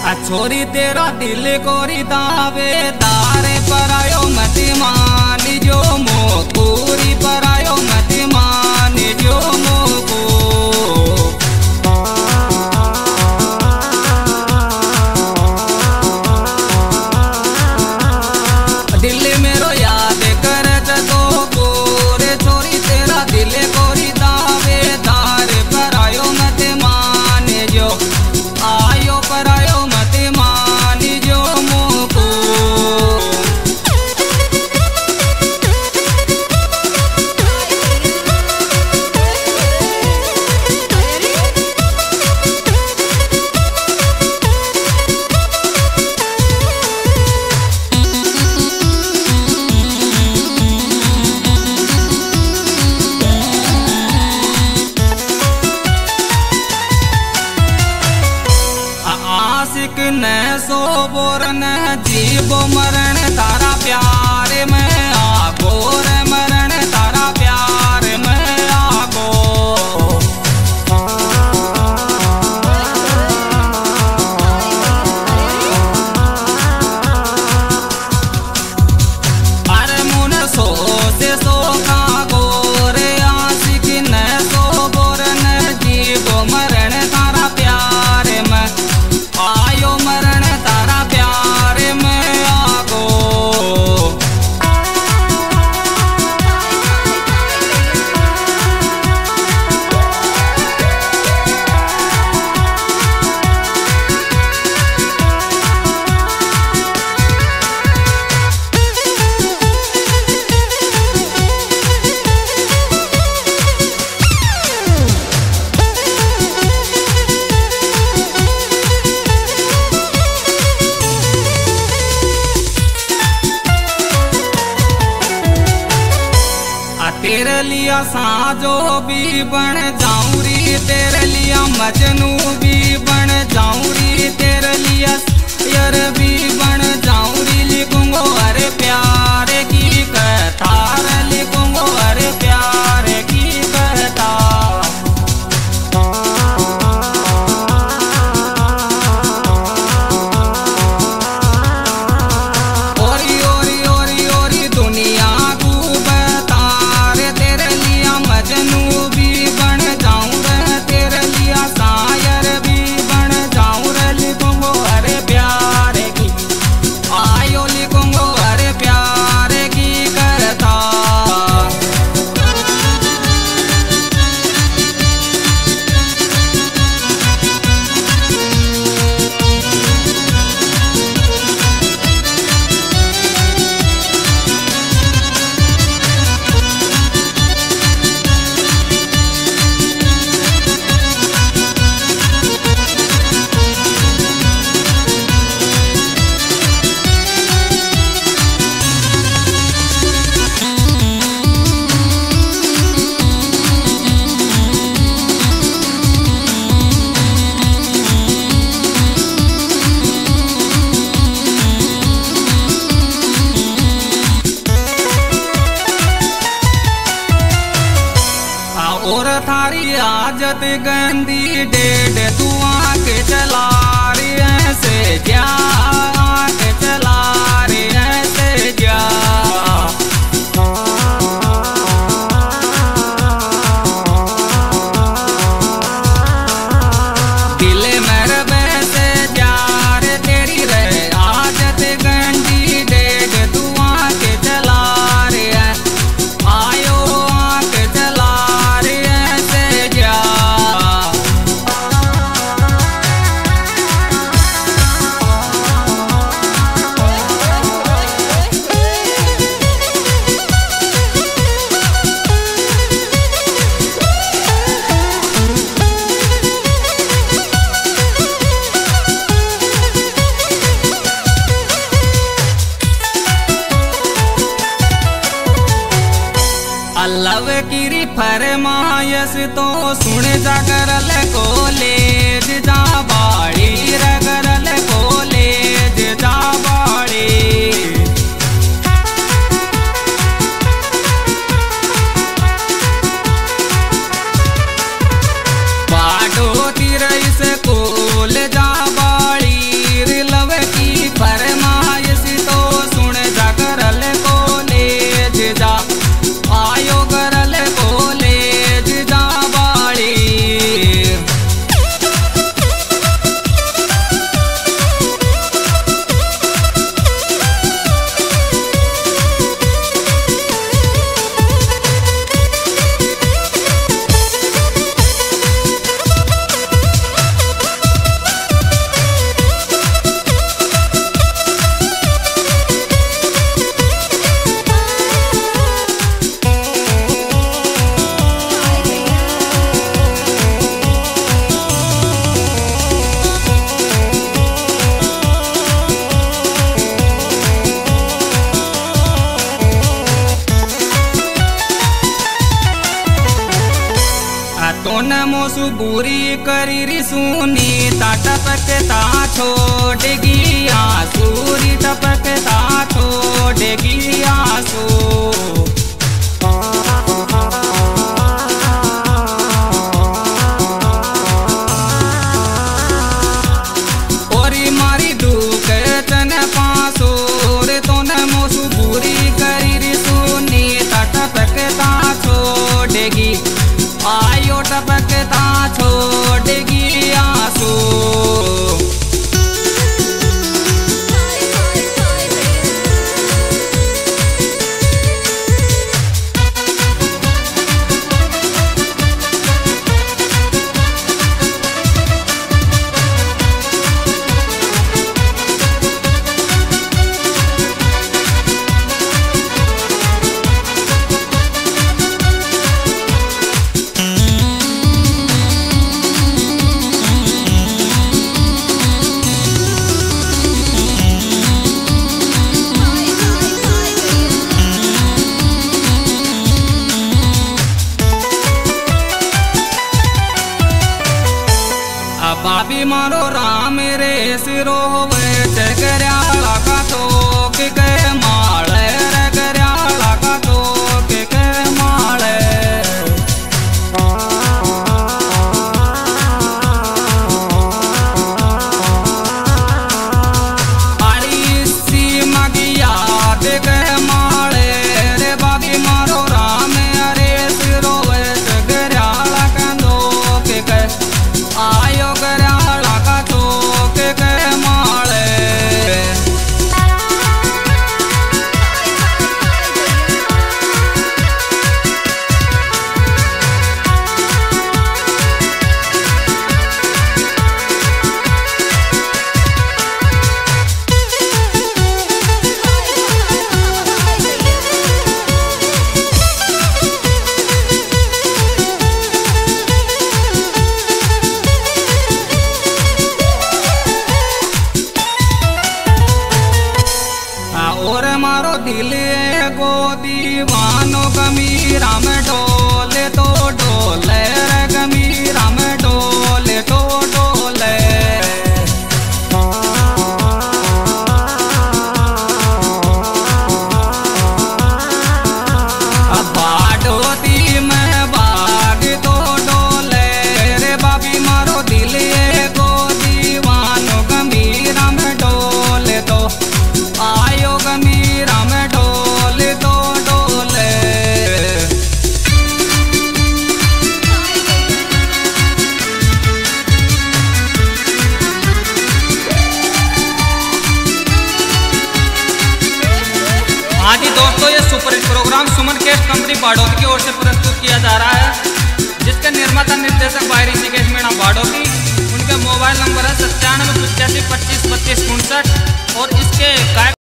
छोरी तेरा दिल कोरी दावेदार पर आयो मत मान जो मोरी पर आयो मत मान जो मोको दिल मेरो याद कर तो गोरे छोरी तेरा दिल कोरी दावेदार पर आयो मत मान जो आयो पर आयो मत मान जो मोको आशिक न सो बोर न जीवो मरण तारा प्यार में आगो रे मरण तारा प्यार में आगो अरे मुन सो से सो का गोरे आशिक न सो बोर न जीवो मरण तारा प्यार में आयो मरण तारा प्यार में आगो तेरे लिया साजो भी बन जाऊं री तेरे लिया मजनू भी बन जाऊं री तेरे लिया यार भी बन जाऊं री लिखूंगो अरे प्यार की कथा लिखूंगो अरे प्यार की कथा ओरी ओरी ओरी ओरी दुनिया मजनू भी बन जाऊं रे तेरे लिया शायर भी बन जाऊं रे लिखूंगो अरे प्यार की आयो लिखूंगो अरे प्यार की कथा और थारी आजत गंदी डेढ़ तू आके चला रही ऐसे जा आके चला रही ऐसे जा दिल मेरे वैसे जा रे तेरी रे आजत गंदी डेढ़ तू आके चला रही है आयो आके चला अल्लाह की फरमायश तो सुन जा करल कॉलेज जा बाड़ी रे करल कॉलेज जा बाड़ी बाडो तीर से कोल जा बाड़ी बुरी करी री सुनी ता टपकता छोड़ेगी आंसू री टपकता छोड़ेगी आंसू। ओरी मारी दुख तन पासो रे तो न मोसु बुरी करी री सुनी ता टपकता छोड़ेगी आयो टपकता छोड़ेगी आंसू। बाबी मारो राम रे सिरोवे चकराला का तो के माले रे करयाला का तो के माले। आड़ी सी मगिया के माले रे बाबी मारो राम रे सिरोवे चकराला का तो के आयो करयाला का तो के माले। और मारो दिल गो दीवानो गमीरा में डोले तो डोले रे गमीरा में डोले तो डोले। बाडोती में बाग तो डोले रे बाबी मारो दिल गो दीवानो गमीरा में डोले तो आयो गमीरा में डोले तो डोले। हाँ जी दोस्तों, ये superhit program Suman cassette company Badoti की ओर से प्रस्तुत किया जा रहा है, जिसके निर्माता निर्देशक भाई ऋषिकेश मीणा बाडोती। उनके मोबाइल नंबर है 97 85 25 32 59 और इसके